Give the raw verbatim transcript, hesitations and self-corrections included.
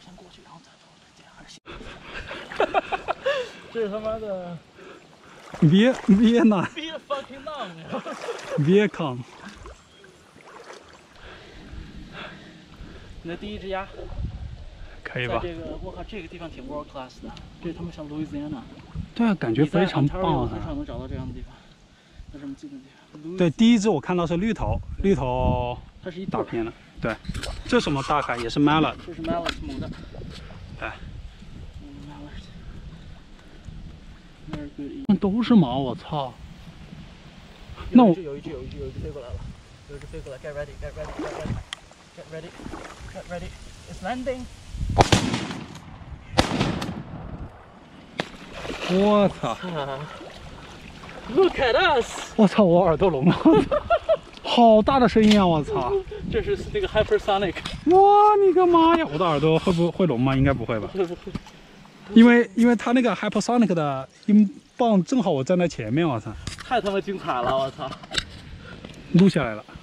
先过去，然后再走，这样还是行。这是他妈的别别南， ，Be the fucking numb。 别康。 你的第一只鸭， 可以吧？ 在这个，我靠，这个地方挺 world class 的，这他妈像 Louisiana。 对啊，感觉非常棒啊！ 很少能找到这样的地方，在这么近的地方。 对，第一只我看到是绿头，绿头它是一大片的。对，这什么大凯也是 Mallard。 这是 Mallard 母的。 对。 Mallard。 那都是马，我操！那我有一只有一只有一只飞过来了，有一只飞过来 ，Get ready, get ready, get ready, get ready, get ready, it's landing。 我操 ！Look at us！ 我操，我耳朵聋了，好大的声音啊！我操！ 这是那个 hypersonic。 哇，你个妈呀！我的耳朵会不会聋吗？应该不会吧？因为因为它那个 hypersonic 的音棒正好我站在前面，我操！ 太他妈精彩了，我操！ 录下来了。